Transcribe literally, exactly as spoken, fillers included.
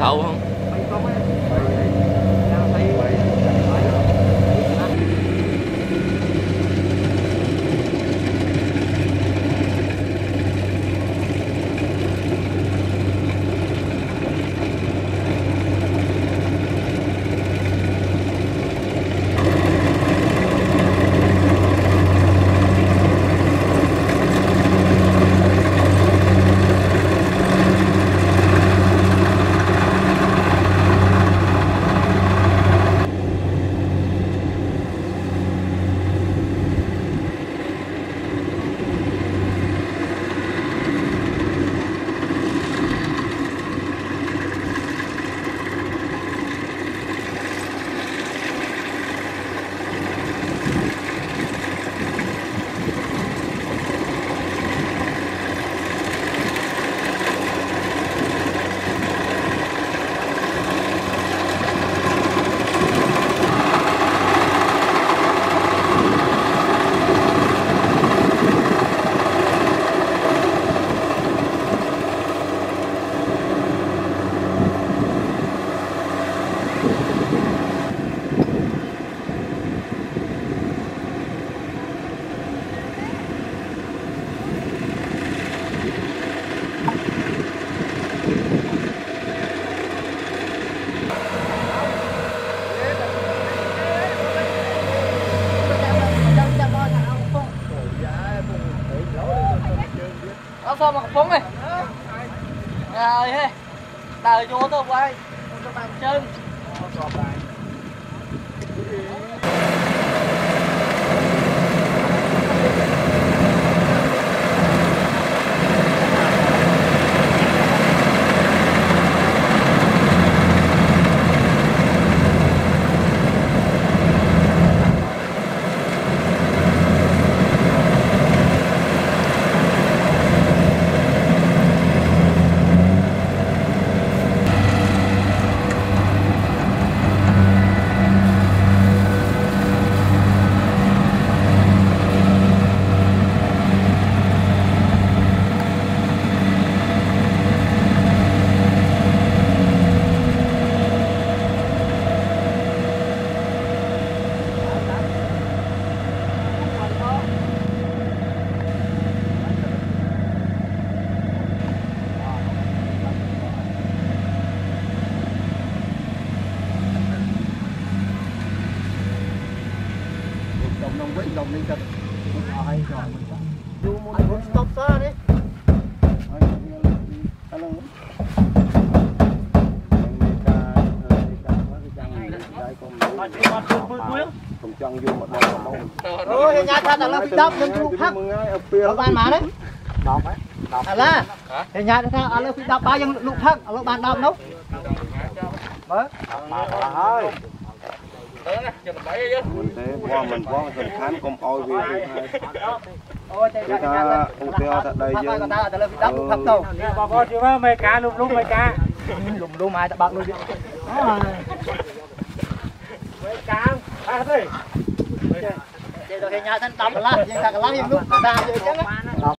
thầu không? Sao mà phóng này rồi he đời vô tôi quay cho bạn chân đồng với đồng đi cho hay rồi du muốn stop xa đi ôi nhà ta là phi đắp nên chụp khác ở ban mà đấy đọc đấy đọc là thì nhà ta ở phi đắp bao nhiêu lục khác ở ban đọc đâu mới thôi mình thế qua mình qua mình khám công oi về chúng ta ung tiêu tại đây chứ bà con chưa mấy cá lùm lùm mấy cá lùm lùm ai ta bạc luôn chứ mấy cá à thôi nhà thân tắm là nhưng ta cái lá hiện lúc ta chơi chứ